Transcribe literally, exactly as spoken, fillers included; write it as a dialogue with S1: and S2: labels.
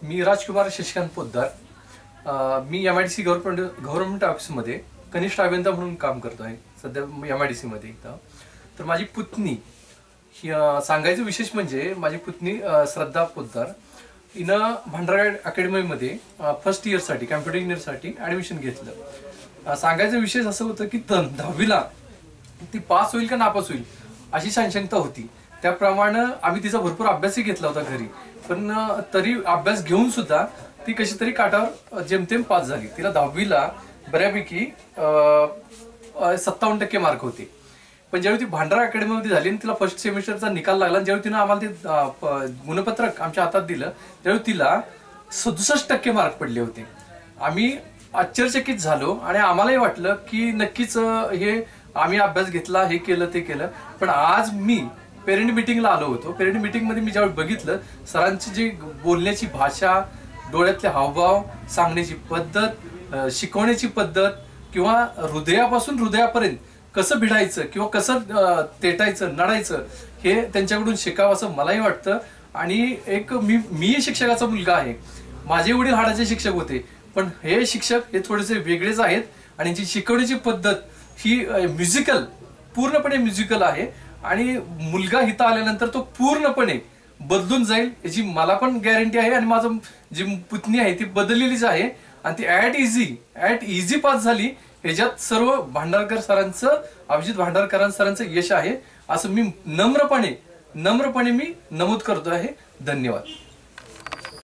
S1: मी राजकुमार शशिकांत पोद्दार। मी M I D C government government ऑफिसमध्ये कनिष्ठ अभियंता म्हणून काम करतो आहे सध्या एम आय डी सी मध्ये। तर माझी पुतणी ही सांगायचं विशेष म्हणजे माझी पुतणी श्रद्धा पोद्दार हिनं भांडारकर अकॅडमीमध्ये फर्स्ट इयरसाठी कॅम्प्युटर इंजिनिअरसाठी ॲडमिशन घेतलं। सांगायचं विशेष असं होतं की दहावीला ती पास होईल का नापास होईल अशी संशंकता होती। त्याप्रमाणे आम्ही तिचा भरपूर अभ्यासही घेतला होता घरी, पण तरी अभ्यास घेऊन सुद्धा ती कशी तरी काठावर जेमतेम पास झाली। तिला दहावीला बऱ्यापैकी सत्तावन्न टक्के मार्क होते। पण ज्यावेळी ती भांडारकर अकॅडमीमध्ये झाली आणि तिला फर्स्ट सेमिस्टरचा निकाल लागला, ज्यावेळी तिनं आम्हाला ते गुणपत्रक आमच्या हातात दिलं त्यावेळी तिला सदुसष्ट टक्के मार्क पडले होते। आम्ही आश्चर्यचकित झालो आणि आम्हालाही वाटलं की नक्कीच हे आम्ही अभ्यास घेतला, हे केलं ते केलं। पण आज मी पेरेंट मीटिंगला आलो होतो। पेरेंट मीटिंग मध्ये मी ज्यावेळी बघितलं सरांची जी बोलण्याची भाषा, डोळ्यातले हावभाव, सांगण्याची पद्धत, शिकवण्याची पद्धत किंवा हृदयापासून हृदयापर्यंत कसं भिडायचं किंवा कसं तेटायचं नडायचं हे त्यांच्याकडून शिकावं असं मलाही वाटतं। आणि एक मी मी शिक्षकाचा मुलगा आहे, माझे वडील हाडाचे शिक्षक होते, पण हे शिक्षक हे थोडेसे वेगळेच आहेत आणि जी शिकवण्याची पद्धत ही म्युझिकल पूर्णपणे म्युझिकल आहे आणि मुलगा हिता आल्यानंतर तो पूर्णपणे बदलून जाईल याची मला पण गॅरंटी आहे। आणि माझं जी पुतणी आहे ती बदललेलीच आहे आणि ती ऍट इझी ऍट इझी पास झाली। याच्यात सर्व भांडारकर सरांचं, अभिजित भांडारकर सरांचं यश आहे असं मी नम्रपणे नम्रपणे मी नमूद करतो आहे। धन्यवाद।